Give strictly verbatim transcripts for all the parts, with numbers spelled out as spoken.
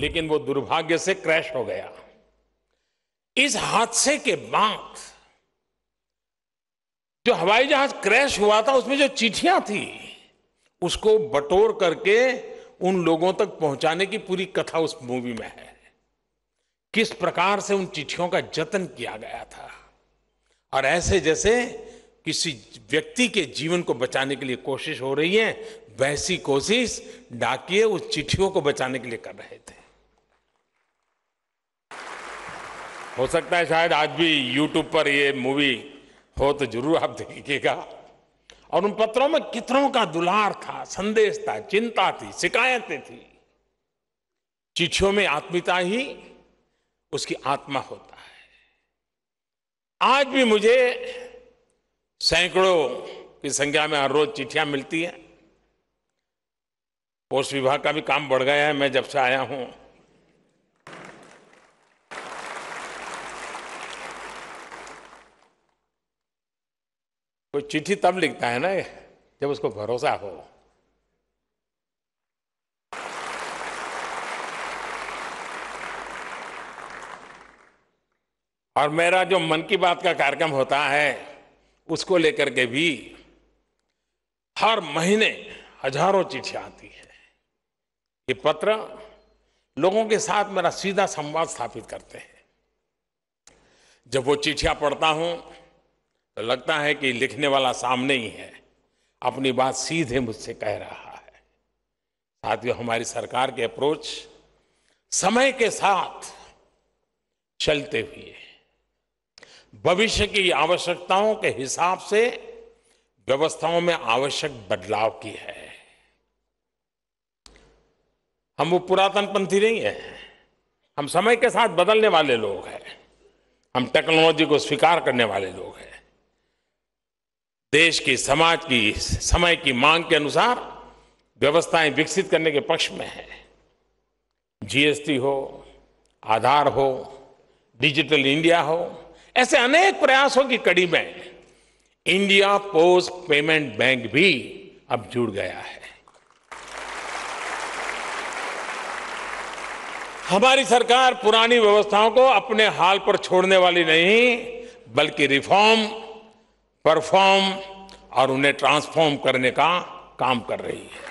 लेकिन वो दुर्भाग्य से क्रैश हो गया। इस हादसे के बाद जो हवाई जहाज क्रैश हुआ था उसमें जो चिट्ठियां थी उसको बटोर करके उन लोगों तक पहुंचाने की पूरी कथा उस मूवी में है। किस प्रकार से उन चिट्ठियों का जतन किया गया था और ऐसे जैसे किसी व्यक्ति के जीवन को बचाने के लिए कोशिश हो रही है, वैसी कोशिश डाकिये उस चिट्ठियों को बचाने के लिए कर रहे थे। हो सकता है शायद आज भी यूट्यूब पर ये मूवी हो तो जरूर आप देखिएगा। और उन पत्रों में कितनों का दुलार था, संदेश था, चिंता थी, शिकायतें थी। चिट्ठियों में आत्मीयता ही उसकी आत्मा होता है। आज भी मुझे सैकड़ों की संख्या में हर रोज चिट्ठियां मिलती हैं। पोस्ट विभाग का भी काम बढ़ गया है मैं जब से आया हूं। कोई चिट्ठी तब लिखता है ना जब उसको भरोसा हो। और मेरा जो मन की बात का कार्यक्रम होता है उसको लेकर के भी हर महीने हजारों चिट्ठियां आती है। ये पत्र लोगों के साथ मेरा सीधा संवाद स्थापित करते हैं। जब वो चिट्ठियां पढ़ता हूं तो लगता है कि लिखने वाला सामने ही है, अपनी बात सीधे मुझसे कह रहा है। साथियों, हमारी सरकार के अप्रोच समय के साथ चलते हुए भविष्य की आवश्यकताओं के हिसाब से व्यवस्थाओं में आवश्यक बदलाव की है। हम वो पुरातन पंथी नहीं है, हम समय के साथ बदलने वाले लोग हैं। हम टेक्नोलॉजी को स्वीकार करने वाले लोग हैं। देश की, समाज की, समय की मांग के अनुसार व्यवस्थाएं विकसित करने के पक्ष में है। जीएसटी हो, आधार हो, डिजिटल इंडिया हो, ऐसे अनेक प्रयासों की कड़ी में इंडिया पोस्ट पेमेंट बैंक भी अब जुड़ गया है। हमारी सरकार पुरानी व्यवस्थाओं को अपने हाल पर छोड़ने वाली नहीं, बल्कि रिफॉर्म, परफॉर्म और उन्हें ट्रांसफॉर्म करने का काम कर रही है।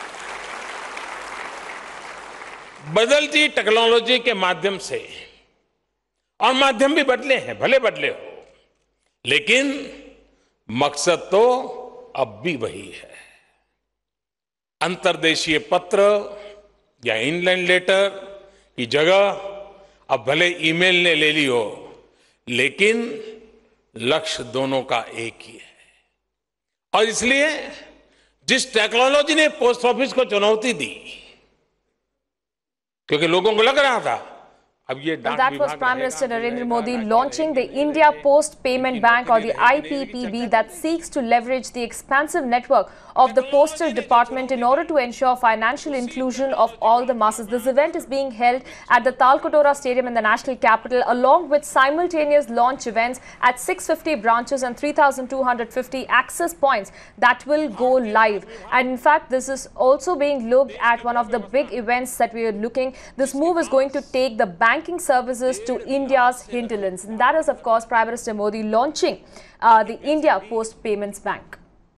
बदलती टेक्नोलॉजी के माध्यम से, और माध्यम भी बदले हैं, भले बदले हो, लेकिन मकसद तो अब भी वही है। अंतर्देशीय पत्र या इनलैंड लेटर की जगह अब भले ईमेल ने ले ली हो, लेकिन लक्ष्य दोनों का एक ही है। और इसलिए जिस टेक्नोलॉजी ने पोस्ट ऑफिस को चुनौती दी, क्योंकि लोगों को लग रहा था अब ये डाक That was Prime Minister Narendra Modi launching the India Post Payment Bank, or the I P P B, that seeks to leverage the expansive network of the Postal Department in order to ensure financial inclusion of all the masses. This event is being held at the Talkatore Stadium in the national capital, along with simultaneous launch events at six hundred fifty branches and three thousand two hundred fifty access points that will go live. And in fact, this is also being looked at one of the big events that we are looking. This move is going to take the banking services to India's hinterlands. And that is, of course, Prime Minister Modi launching uh, the India Post Payments Bank.